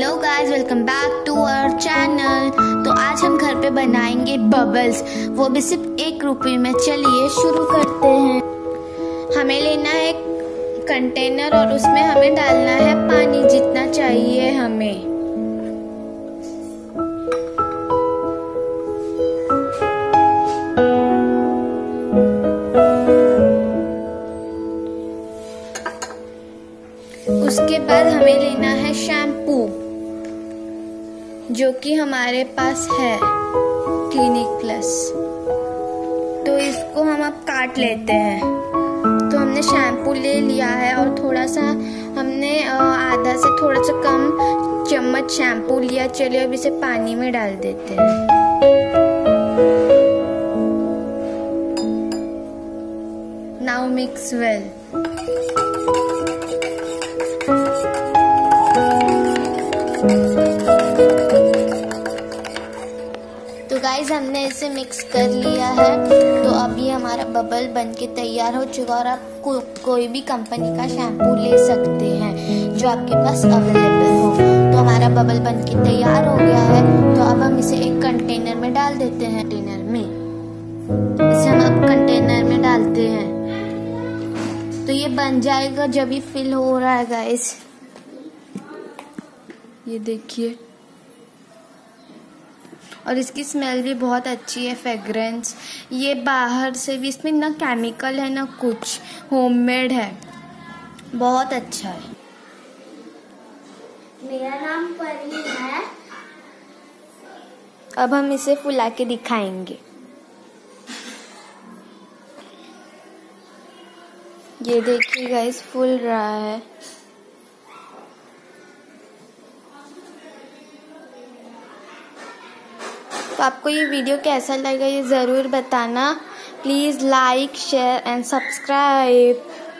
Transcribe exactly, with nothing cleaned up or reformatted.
Hello guys, welcome back to our channel. तो आज हम घर पे बनाएंगे बबल्स, वो भी सिर्फ एक रुपये में। चलिए शुरू करते हैं। हमें लेना है कंटेनर और उसमें हमें डालना है पानी जितना चाहिए हमें। उसके बाद हमें लेना है शैम्पू, जो कि हमारे पास है क्लिनिक प्लस। तो इसको हम अब काट लेते हैं। तो हमने शैम्पू ले लिया है और थोड़ा सा हमने आधा से थोड़ा सा कम चम्मच शैम्पू लिया। चलिए अब इसे पानी में डाल देते हैं। Now mix well. तो गाइज हमने इसे मिक्स कर लिया है। तो अभी हमारा बबल बनके तैयार हो चुका। और आप को, कोई भी कंपनी का शैम्पू ले सकते हैं जो आपके पास अवेलेबल हो। तो हमारा बबल बनके तैयार हो गया है। तो अब हम इसे एक कंटेनर में डाल देते हैं। कंटेनर में इसे हम अब कंटेनर में डालते हैं। तो ये बन जाएगा जब ये फिल हो रहा है गाइस। ये देखिए, और इसकी स्मेल भी बहुत अच्छी है, फ्रेग्रेंस। ये बाहर से भी, इसमें ना केमिकल है ना कुछ, होममेड है, बहुत अच्छा है। मेरा नाम परी है। अब हम इसे फुला के दिखाएंगे। ये देखिए गाइस, फूल रहा है। तो आपको ये वीडियो कैसा लगा ये ज़रूर बताना। Please like, share and subscribe.